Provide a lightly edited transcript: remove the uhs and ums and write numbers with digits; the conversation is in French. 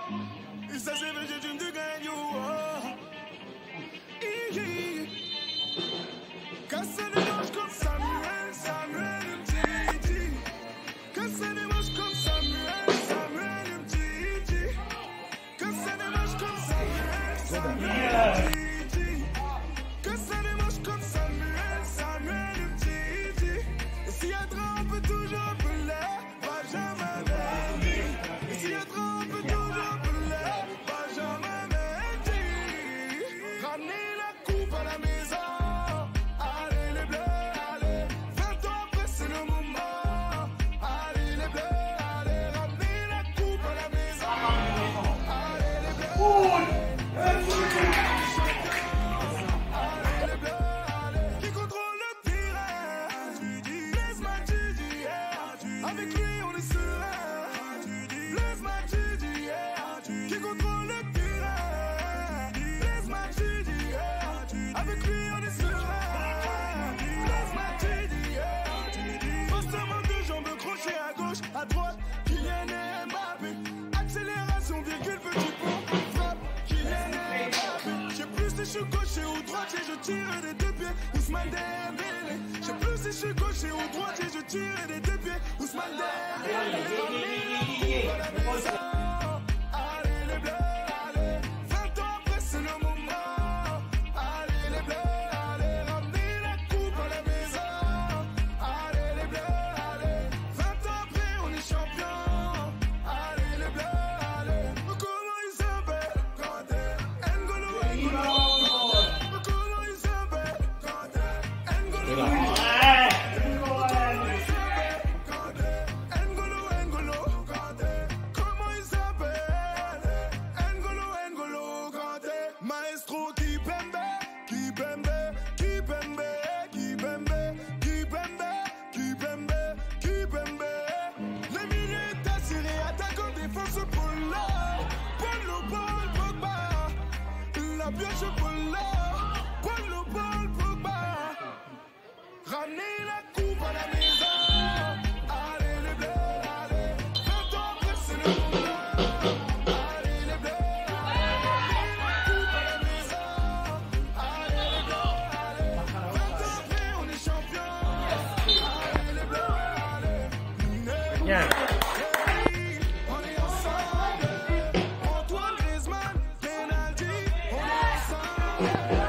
Il s'agit de d'une de gagner. Casse les manches comme Samuel, Samuel Mtiti. Casse les manches comme Samuel, Samuel Mtiti. Casse les manches comme Samuel, Samuel Mtiti. Casse les manches comme Samuel, Samuel Mtiti. Et s'il y a trop, on peut toujours appeler Benjamin Mendy. Et s'il y a trop, on peut toujours appeler Benjamin Mendy. Ramenez la coupe à la maison. Avec lui on est serein. Blaise Matuidi, qui contrôle le terrain. Blaise Matuidi, avec lui on est serein. Blaise Matuidi, forcément deux jambes crochées à gauche, à droite. Kylian et Mbappé, accélération, virgule, petit pont, frappe. Kylian et Mbappé, j'ai plus si je suis gaucher ou droitier, je tire des deux pieds. Ousmane Dembélé, j'ai plus si je suis gaucher ou droitier, je tire des deux pieds. Ousmane Dembélé, allez les bleus, allez. 20 ans après c'est le moment. Allez les bleus, allez. Ramenez la coupe à la maison. Allez les bleus, allez. 20 ans après on est champion. Allez les bleus, allez. Comment il s'appelle Kanté, N'Golo, comment il s'appelle Kanté, N'Golo. Maestro Kipembe, Kipembe, Kipembe, Kipembe, Kipembe, Kipembe, Kipembe. Les milieux est assuré, attaquant, défense, Polo, Polo, Paul, Pogba. La pioche, Polo, Polo, Paul, Pogba. Ramenez la coupe à la maison. Allez les bleus, allez. 20 ans après c'est le moment. Yeah. On est ensemble. Antoine Griezmann, penalty. On est ensemble.